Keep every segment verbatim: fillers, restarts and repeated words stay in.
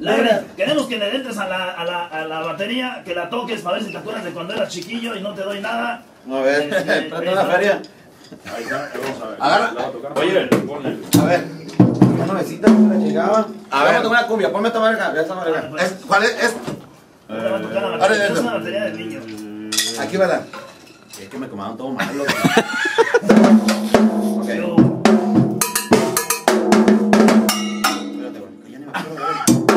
Larry, queremos que le entres a la, a, la, a la batería, que la toques para ver si te acuerdas de cuando eras chiquillo y no te doy nada. A ver, Este, presta eh, una feria. Ahí está, vamos a ver. Agarra. La va a tocar. Oye, ponle. A ver, una mesita que la llegaba. A ver. Vamos a una cumbia, ponme esta madre acá, ve esta madre acá. Es- ¿Cuál es? Es- No te va a tocar la Ahora batería, dentro. es una batería de niño. Aquí, ¿verdad? Es que me comaron todo mal, loco. Ok. Yo, Espérate, güey, que ya ni me acuerdo, güey.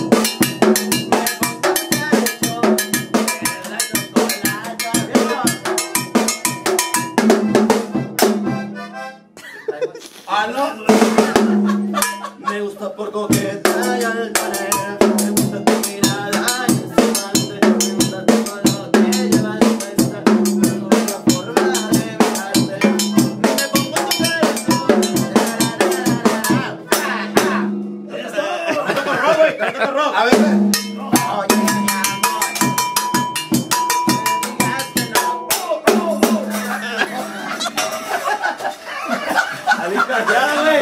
Ah, no. Me gusta por coqueta y altanera. Me gusta tu mirada y insinuante. Me gusta tu color que lleva la puesta. Pero no veo la forma de mirarte. Me pongo tu pelo. ya está. A ver, ve. Oye, mi amor. Me digas que no. Alica, ya, güey.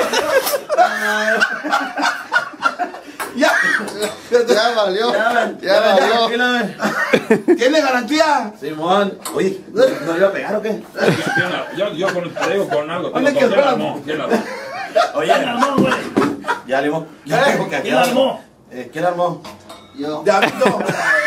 Ya. Ya valió. Ya valió. ¿Tiene garantía? Simón. Oye, ¿no le iba a pegar o qué? ¿Quién la- Yo, yo con, te digo con algo. ¿Dónde ¿Quién quedó la la- armó? ¿Quién la armó? Oye, ¿Quién la armó, güey? ya le ya tengo que ¿Quién la armó? Eh, ¿Quién la armó? Yo. Ya, no.